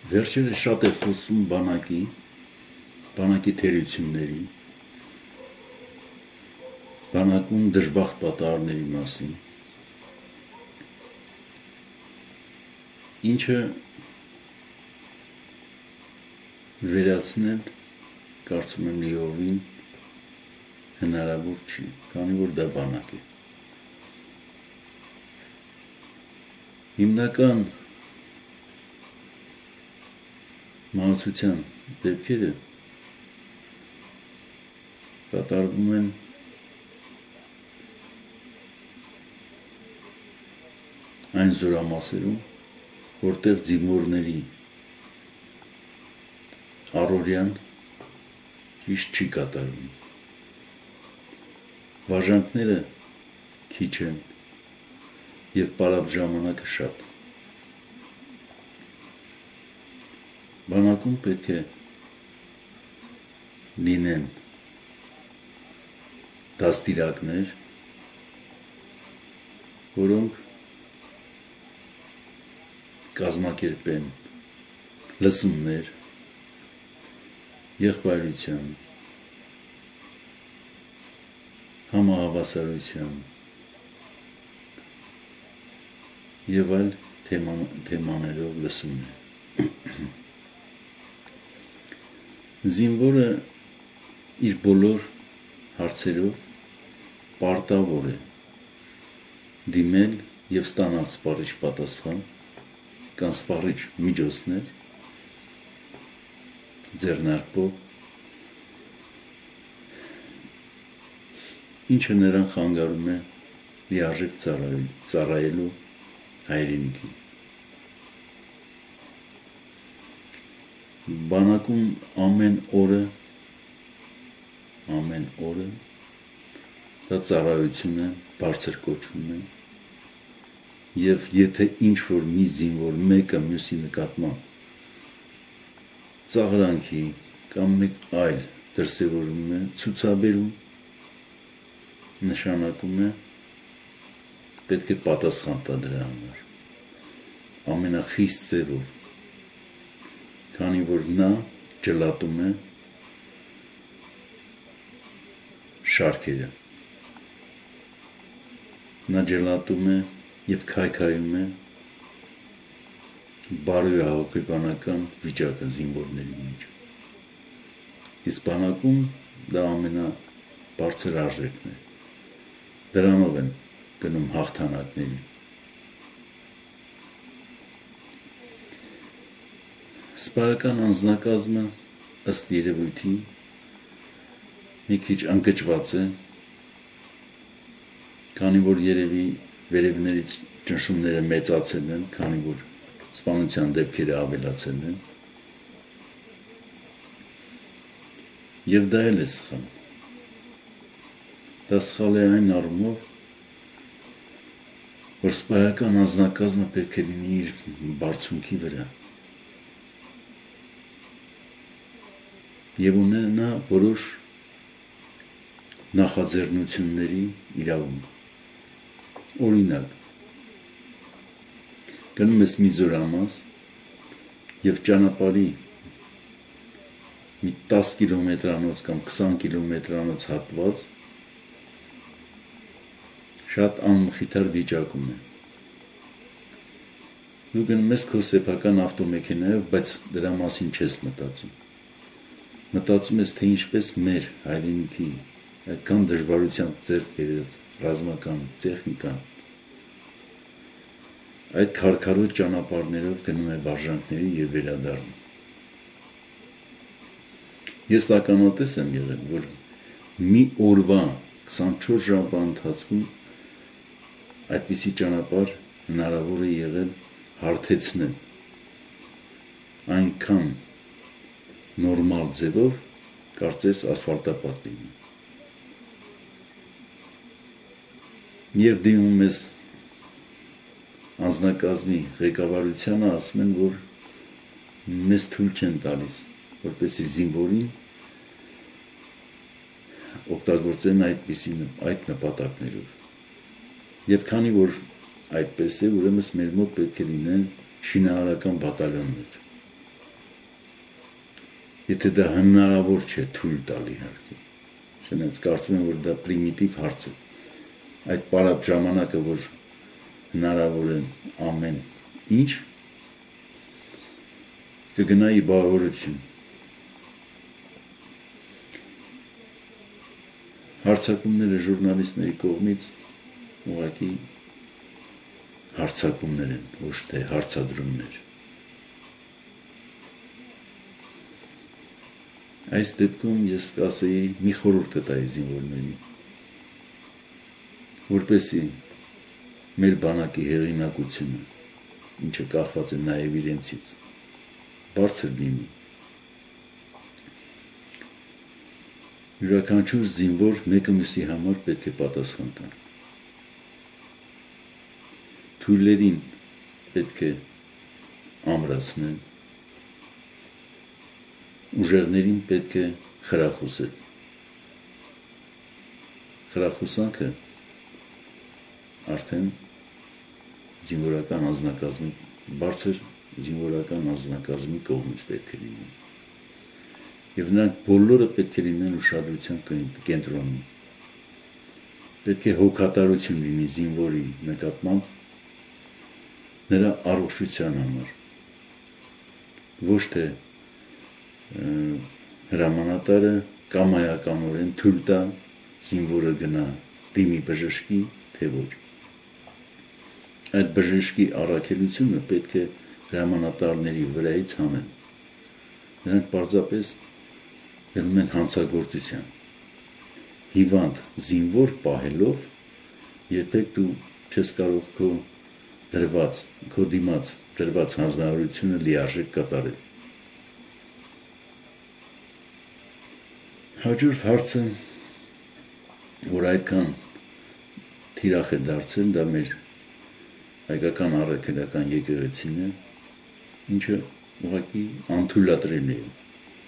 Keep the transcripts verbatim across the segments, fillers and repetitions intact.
Վերջերս շատ է խոսվում բանակի, բանակի թերությունների, բանակում դժբախտ պատահարների մասին, ինչը վերացնել, կարծում եմ լիովին հնարավոր չի, քանի որ դա բանակ է։ Հիմնական մահացության դեպքերը կատարվում են այն զորամասերում, որտեղ զինվորների առօրյան ճիշտ չի կատարվում։ Վարժանքները քիչ են եւ պարապ ժամանակը շատ։ Բանակում պետք է լինեն դաստիարակներ, որոնք կազմակերպեն լսումներ, եղբայրության, համահավասարության եւ այլ թեմաներով լսումներ։ Զինվորը իր բոլոր հարցերով պարտավոր է դիմել եւ ստանալ սպառիչ պատասխան կամ սպառիչ միջոցներ ձեռնարկով, ինչը նրան խանգարում է լիարժեք ծառայելու հայրենիքին։ Բանակում ամեն օրը, ամեն օրը դա ծառայություն է, բարձր կոչվում է, եւ եթե ինչ-որ մի զինվոր մեկը մյուսի նկատմամբ ծաղրանքի կամ մեկ այլ դրսևորում է ցուցաբերում, նշանակում է պետք է պատասխան տա դրա համար ամենախիստ ձևով, քանի որ նա ջլատում է շարքերը, նա ջլատում է եւ քայքայում է բարոյահոգեբանական վիճակը զինվորների մեջ։ Իսկ բանակում դա ամենաբարձր արժեքն է, դրանով են գնում հաղթանակների։ Սպայական անձնակազմը ըստ երևույթի մի քիչ ընկճված է, քանի որ երևի վերևներից ճնշումները մեծացել են, քանի որ սպանության դեպքերը ավելացել են, եւ դա էլ է սխալ։ Դա սխալ է այն առումով, որ սպայական անձնակազմը պետք է լինի իր բարձունքի վրա եւ ունենա որոշ նախաձեռնությունների իրավունք։ Օրինակ, գնում ես մի զորամաս եւ ճանապարհի մի տասը կիլոմետրանոց կամ քսան կիլոմետրանոց հատված շատ անմխիթար վիճակում է։ Դու գնում ես քո սեփական ավտոմեքենայով, բայց դրա մասին չես մտածում։ Մտածում ես, թե ինչպես մեր հայրենիքի այդքան դժվարությամբ ձեռք բերել ռազմական տեխնիկան այդ քարքարոտ ճանապարհներով գնում է վարժանքների եւ վերադառնում։ Ես ականատես եմ եղել, որ մի օրվա քսանչորս ժամվա ընթացքում այդպիսի ճանապարհ հնարավոր է եղել հարթեցնել այնքան նորմալ ձևով, կարծես ասֆալտապատ լինի։ Երբ դիմում ես անձնակազմի ղեկավարությանը, ասում են, որ մեզ թույլ չեն տալիս, որպեսզի զինվորին օգտագործեն այդպիսի այդ նպատակներով։ Եվ քանի որ այդպես է, ուրեմն մեր մոտ պետք է լինեն շինարարական բատալյոններ, Եթե դա հնարավոր չէ թույլ տալ իհարկե։ Չնայած կարծում եմ, որ դա պրիմիտիվ հարց է։ Այդ պարապ ժամանակը, որ հնարավոր է ամեն ինչ, կգնայի բավարարություն։ Հարցակումները ժուրնալիստների կողմից ուղղակի հարցակումներ են, ոչ թե հարցադրումներ։ Այս դեպքում ես կասեի մի խորհուրդ կտայի զինվորներին, որպեսզի մեր բանակի հեղինակությունը, ինչը կախված է նաև իրենցից, բարձր լինի։ Յուրաքանչյուր զինվոր մեկը մյուսի համար պետք է պատասխան տա։ Թույլերին պետք է ամրացնել, ուժեղներին պետք է խրախուսել։ Խրախուսանքը արդեն զինվորական անձնակազմի, բարձր զինվորական անձնակազմի կողմից պետք է լինի։ Եվ նրանք բոլորը պետք է լինեն ուշադրության կենտրոնում։ Պետք է հոգատարություն լինի զինվորի նկատմամբ նրա առողջության համար, ոչ թե հրամանատարը կամայականորեն թույլ տա զինվորը գնա դիմի բժշկի, թե ոչ։ Այդ բժշկի առաքելությունը պետք է հրամանատարների վրայից հանեն։ Նրանք պարզապես գնում են հանցագործության։ Հիվանդ զինվոր պահելով երբեք դու չես կարող քո դրված, քո դիմաց դրված հանձնարարությունը լիարժեք կատարել։ Հաջորդ հարցը, որ այդքան թիրախ է դարձել, դա մեր հայկական առաքելական եկեղեցին է, ինչը ուղղակի անթույլատրելի է։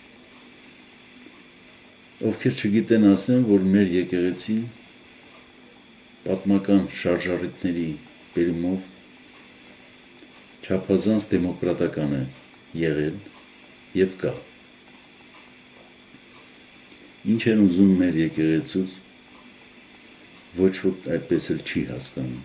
Ովքեր չգիտեն ասեն, որ մեր եկեղեցին պատմական շարժառիթների բերումով չափազանց դեմոկրատական է եղել եւ կա։ Ինչ են ուզում մեր եկեղեցուց, ոչ ոք այդպես էլ չի հասկանում։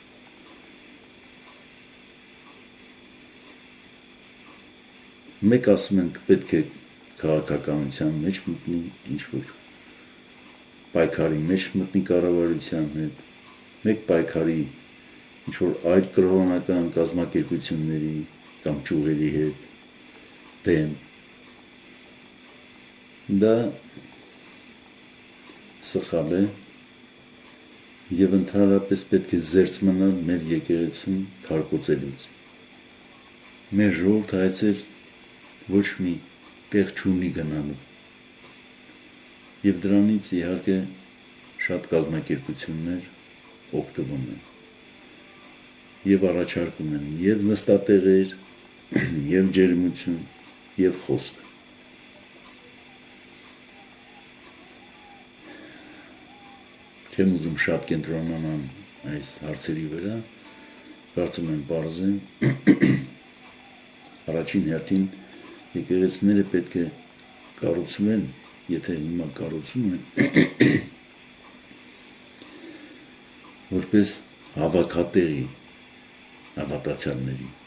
Մեկ ասում են պետք է քաղաքականության մեջ մտնի, ինչ-որ պայքարի մեջ մտնի կառավարության հետ, մեկ պայքարի ինչ-որ այլ կրոնական կազմակերպությունների կամ ճյուղերի հետ դեմ։ Դա սխալ է և ընդհանրապես պետք է զերծ մնալ մեր եկեղեցուն քարկոծելուց։ Մեր ժողովուրդը այցեր ոչ մի տեղ չունի գնալու։ Եվ դրանից իհարկե շատ կազմակերպություններ օգտվում են եւ առաջարկում են եւ նստատեղեր, եւ ջերմություն, եւ խոսք։ Չեմ ուզում շատ կենտրոնանալ այս հարցերի վրա, կարծում եմ պարզ է, առաջին հերթին եկեղեցիները պետք է կառուցվեն, եթե հիմա կառուցվում են, որպես հավաքատեղի հավատացյալների,